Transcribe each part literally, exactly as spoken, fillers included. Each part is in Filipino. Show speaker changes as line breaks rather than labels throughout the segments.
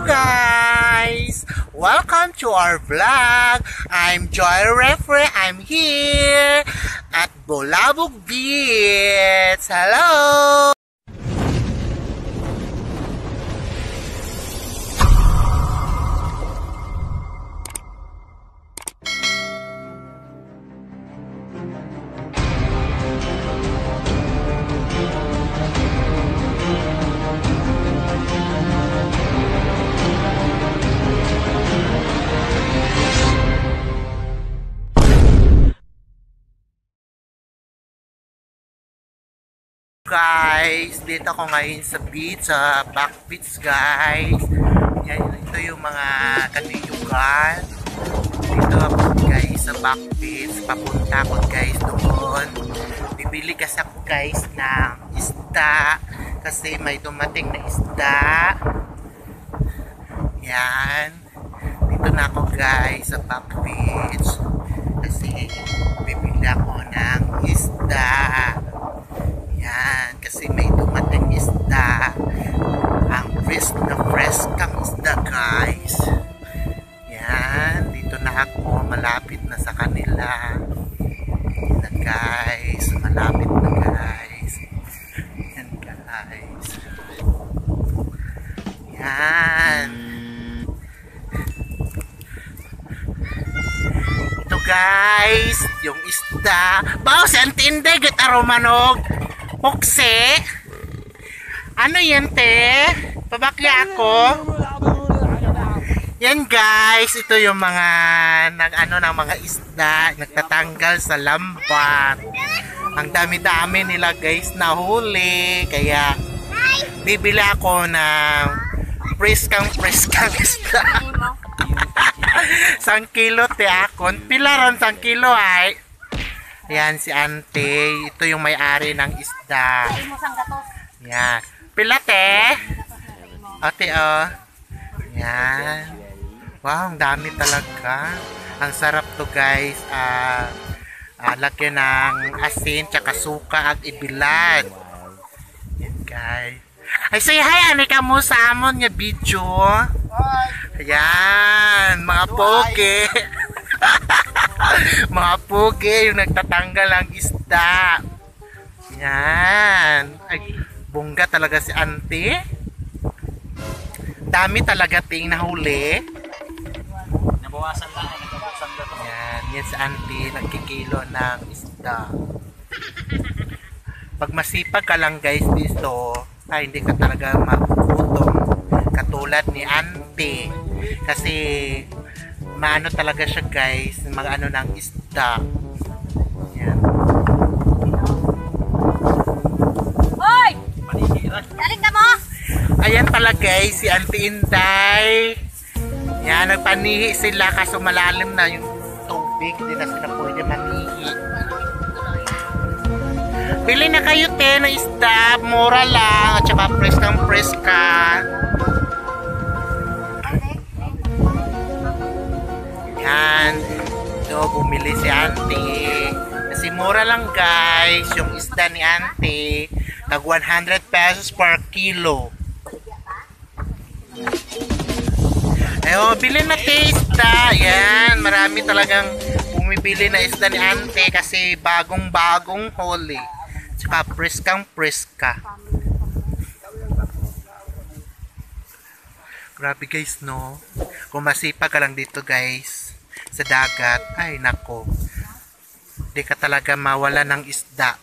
Hello guys! Welcome to our vlog. I'm Joy Refre. I'm here at Bulabog Beach. Hello! Guys, dito ako ngayon sa beach, sa back beach guys. Yan, ito yung mga kaniyugan. Dito ako guys sa back beach. Papunta ako guys doon. Bibili kasi ako guys ng isda. Kasi may dumating na isda. Yan. Dito na ako guys sa back beach. Kasi bibili ako ng isda. Yan, kasi may dumating isda. Ang fresh na fresh kang isda guys. Yan, dito na ako. Malapit na sa kanila. Yan na guys. Malapit na guys. Yan guys. Yan. Ito guys, yung isda. Bao, si Antinde, gitaro manog. Pukse? Ano yan, te? Pabakya ako. Yan, guys. Ito yung mga nag, ano, ng mga isda. Nagtatanggal sa lambat. Ang dami-dami nila, guys, nahuli. Kaya, bibili ako ng preskang-preskang isda. Sang kilo, te, akon. Pilaron sang kilo, ay. Yan si ante. Ito yung may-ari ng isda. Yan. Pilate. Ate, oh. Yan. Wow, ang dami talaga. Ang sarap to guys. Uh, uh, lagyan ng asin, tsaka suka at ibilad. Yan guys. Ay, say hi, ani ka mo sa amon nga video. Yan. Mga poke. Mga pugi yung nagtatanggal ng isda. Yan. Ay, bongga talaga si auntie. Dami talaga ting nahuli. Nabawasan lang. Nabawasan lang. Yan. Yan si auntie. Nagkikilo ng isda. Pag masipag ka lang guys dito, ay hindi ka talaga magugutom. Katulad ni auntie. Kasi maano talaga siya guys, mga ano ng isda. Yan.
Hoy! Galing ka mo?
Ayan pala guys, si Auntie Inday. Yan, nagpanihi sila kaso malalim na yung tubig. Hindi na sila pwede manihi. Bili na kayo te ng isda, mura lang. At saka preskang preska. Yan. So, bumili si auntie. Kasi mura lang guys. Yung isda ni auntie. Tag one hundred pesos per kilo. Ayun, bili na te isda. Yan. Marami talagang bumibili na isda ni auntie. Kasi bagong-bagong huli. Tsaka preskang preska. Grabe guys, no? Kung masipag ka lang dito guys sa dagat, ay nako, di ka talaga mawala ng isda.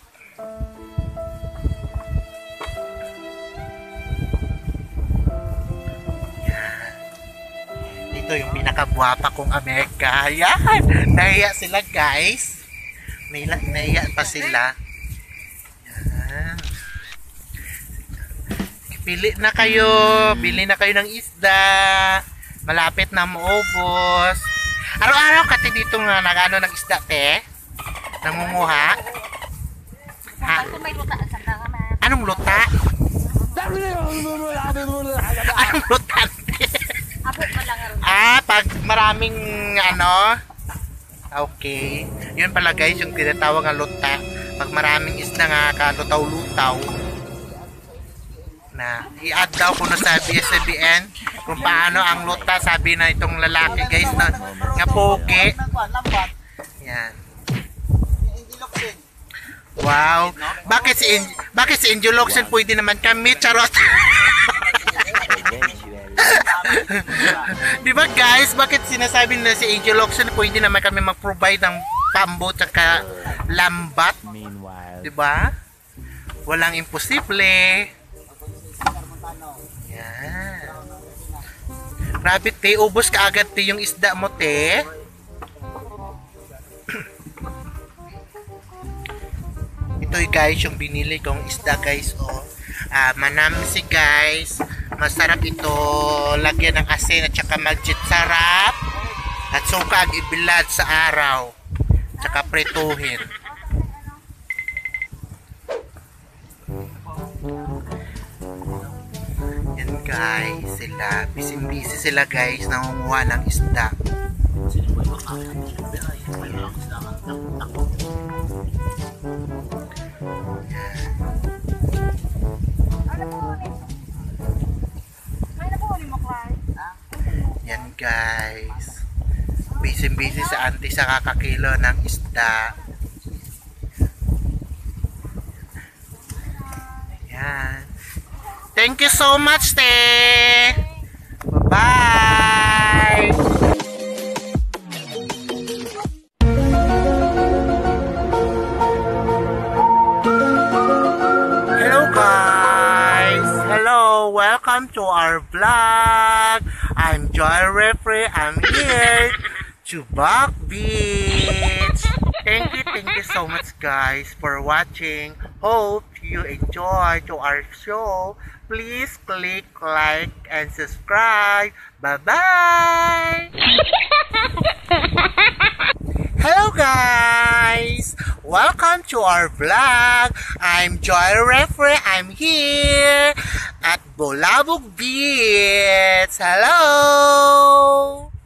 Yan. Ito yung pinakabuwapa kong Amerika. Yan, nahiya sila guys. Nahiya pa sila. Yan. Pili na kayo, bili na kayo ng isda. Malapit na maubos. Araw-araw kasi dito nga nagano ng isda te. Nangunguha. Ha? Anong luta? Anong luta? Ah, pag maraming ano. Okay. Yun pala guys, yung tinatawag ng luta. Pag maraming isda nga kalutaw-lutaw. na i-add daw ko na sa B S B N kung paano ang luta, sabi na itong lalaki guys na nga pogi. Yan. Wow. Bakit si In bakit si Injoloxin pwede naman kami? Charot. Di ba guys, bakit sinasabi na si Injoloxin pwede naman kami mag-provide ng pambo at lambat? Di ba? Walang imposible. Yan. Rabbit, te, ubos ka agad te yung isda mo, te. Ito guys, yung binili kong isda guys, oh. Uh, manamsi guys. Masarap ito. Lagyan ng asin at saka magjit sarap. At suka ibilad sa araw. Tsaka prituhin. Yan guys, sila. Busy-busy sila guys. Nangunguha ng isda. Yan guys, busy-busy sa auntie sa kakakilo ng isda. Yan. Thank you so much, te. Bye-bye. Hello guys. Hello, welcome to our vlog. I'm Joy Referee. I'm here to Back Beach. Thank you, thank you so much guys for watching. Hope you enjoy to our show. Please click like and subscribe. Bye-bye. Hello guys. Welcome to our vlog. I'm Joy Referee. I'm here at Bulabog Beach. Hello.